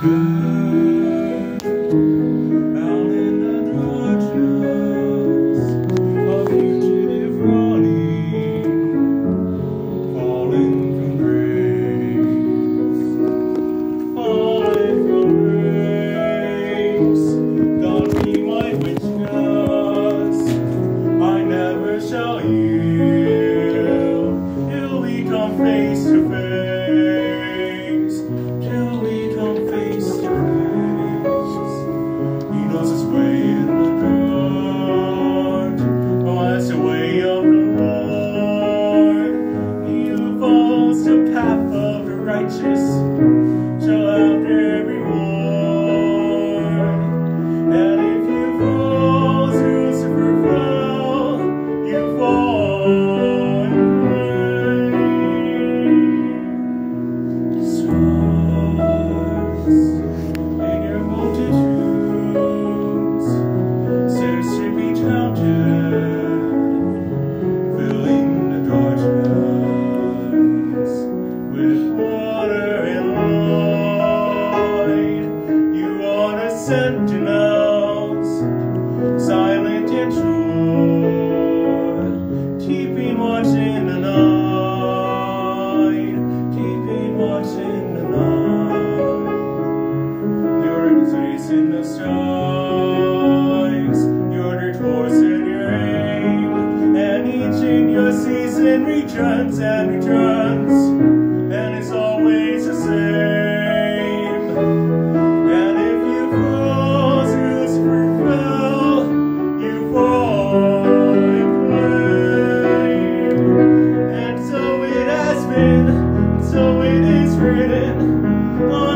Out in the darkness, a fugitive running, falling from grace, falling from grace. God be my witness, I never shall yield till we come face to face, till we come face to face. He knows his way in the dark, oh, that's the way of the Lord. He who follows the path of the righteous shall have their reward. And if you fall, as Lucifer fell, you fall in praise. Stars in your multitudes, sinners to be counted, filling the darkness with water and light. You are the sentinels, silent and true, keeping watch in the night, keeping watch in the night. You're the face in the skies, you're the course and your aim, and each in your season returns and returns, and it's always the same. And if you fall, as Lucifer fell, you fall in flame. And so it has been, so it is written,